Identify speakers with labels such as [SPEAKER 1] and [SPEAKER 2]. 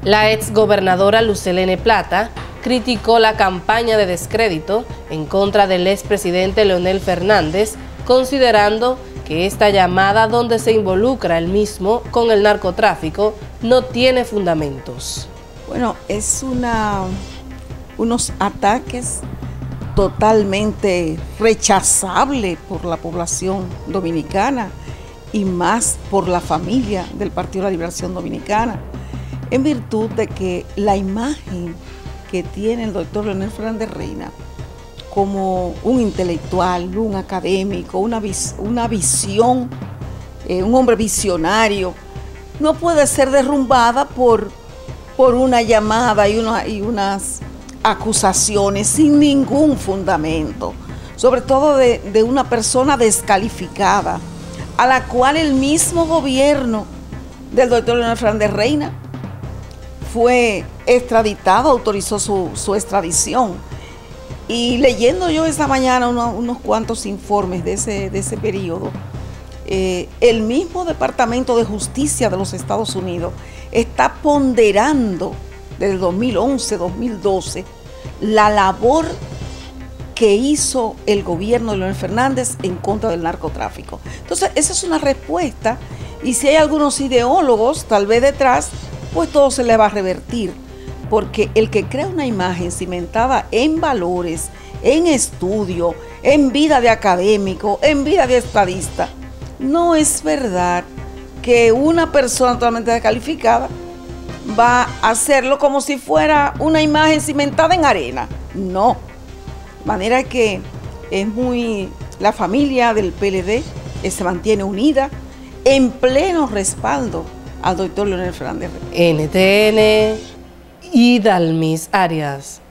[SPEAKER 1] La exgobernadora Lucelene Plata criticó la campaña de descrédito en contra del expresidente Leonel Fernández, considerando que esta llamada donde se involucra el mismo con el narcotráfico no tiene fundamentos.
[SPEAKER 2] Bueno, es unos ataques totalmente rechazables por la población dominicana y más por la familia del Partido de la Liberación Dominicana, en virtud de que la imagen que tiene el doctor Leonel Fernández Reina como un intelectual, un académico, una visión, un hombre visionario, no puede ser derrumbada por una llamada y unas acusaciones sin ningún fundamento, sobre todo de una persona descalificada, a la cual el mismo gobierno del doctor Leonel Fernández Reina fue extraditado, autorizó su extradición. Y leyendo yo esta mañana unos cuantos informes de ese periodo, el mismo Departamento de Justicia de los Estados Unidos está ponderando desde 2011-2012 la labor que hizo el gobierno de Leonel Fernández en contra del narcotráfico. Entonces, esa es una respuesta, y si hay algunos ideólogos tal vez detrás, pues todo se le va a revertir, porque el que crea una imagen cimentada en valores, en estudio, en vida de académico, en vida de estadista, no es verdad que una persona totalmente descalificada va a hacerlo como si fuera una imagen cimentada en arena. No. De manera que la familia del PLD se mantiene unida en pleno respaldo al doctor Leonel Fernández Reina.
[SPEAKER 1] NTN, Idalmis Arias.